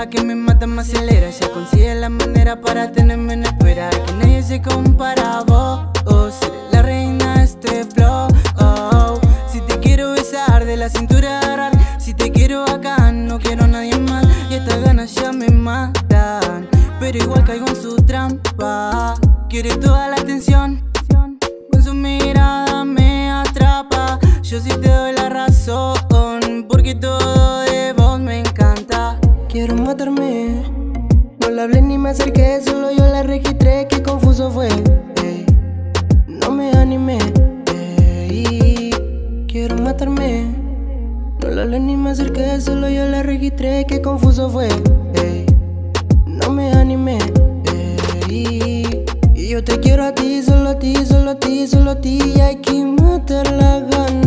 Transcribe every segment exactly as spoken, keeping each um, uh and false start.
droga que me mata, me acelera. Ya consigue la manera para tenerme en espera. Que nadie se compara a vos. Oh, seré la reina de este flow. Oh, si te quiero besar de la cintura agarrar. Si te quiero acá, no quiero a nadie más. Y estas ganas ya me matan, pero igual caigo en su trampa. Quiere toda la atención, con su mirada me atrapa. Yo sí te doy la razón, porque todo de vos me encanta. Quiero matarme, no le hablé ni me acerqué, solo yo la registré, qué confuso fue, ey. No me animé, ey. Quiero matarme, no le hablé ni me acerqué, solo yo la registré, qué confuso fue, ey. No me animé, ey. Y yo te quiero a ti, solo a ti, solo a ti, solo a ti, y hay que matar las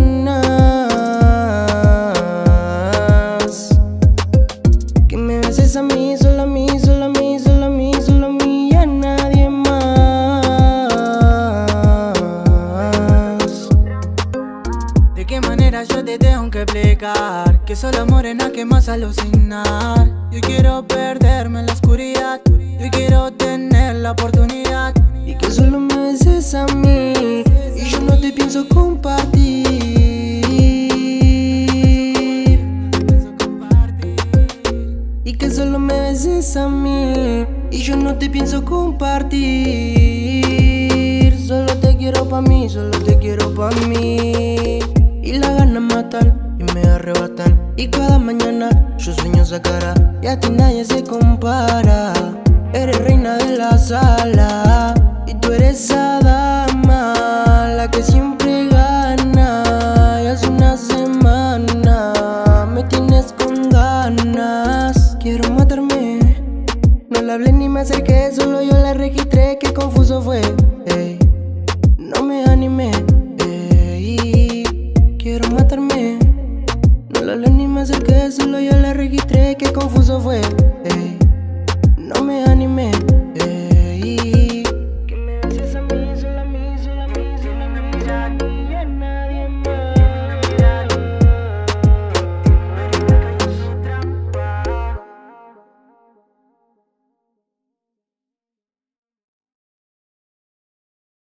ganas. Que me beses a mí, solo a mí, solo a mí, solo a mí, solo a mí y a nadie más. ¿De qué manera yo te tengo que explicar? Que solo morena que más alucinar. Yo quiero perderme en la oscuridad, yo quiero tener la oportunidad. Y que solo me beses a mí y yo no te pienso compartir. Y que solo me beses a mí y yo no te pienso compartir. Solo te quiero pa' mí, solo te quiero pa' mí. Y las ganas matan y me arrebatan. Y cada mañana yo sueño esa cara y a ti nadie se compara. Eres reina de la sala y tú eres hada.